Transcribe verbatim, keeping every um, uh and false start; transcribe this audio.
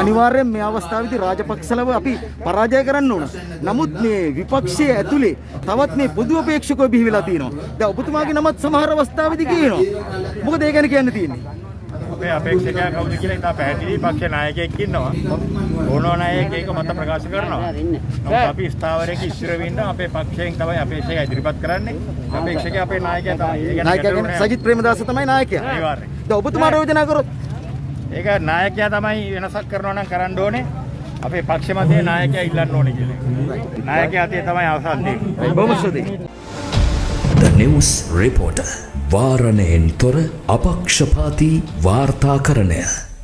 අනිවාර්යෙන් මේ අවස්ථාවේදී රාජපක්ෂලව අපි පරාජය කරන්න ඕන. නමුත් මේ විපක්ෂයේ ඇතුලේ තවත් මේ පොදු අපේක්ෂකව බිහි වෙලා තියෙනවා. දැන් ඔබතුමාගේ නමත් සමහර අවස්ථාවේදී කියනවා. මොකද ඒ ගැන කියන්න තියෙන්නේ? අපේ අපේක්ෂකයා කවුද කියලා ඉතා පැහැදිලි පක්ෂ නායකයෙක් ඉන්නවා. ඕනෝ නායකයෙක් ඒක මත ප්‍රකාශ කරනවා. නමුත් අපි ස්ථාවරයක ඉස්තර වෙන්න අපේ පක්ෂයෙන් තමයි අපේක්ෂකයා ඉදිරිපත් කරන්නේ. අපේක්ෂකයා අපේ නායකයා තමයි. නායකයා සජිත් ප්‍රේමදාස තමයි නායකයා. අනිවාර්යයෙන්. දැන් ඔබතුමාට යෝජනා කරොත් ඒක නායකයා තමයි වෙනසක් කරනවා නම් කරන්න ඕනේ. අපේ පක්ෂ මතයේ නායකයා ඉල්ලන්න ඕනේ කියලා. නායකයා අතේ තමයි අවසන් දෙන්නේ. බොහොම ස්තුතියි. The News Reporter වාරණයෙන් තොර අපක්ෂපාතී වාර්තාකරණය.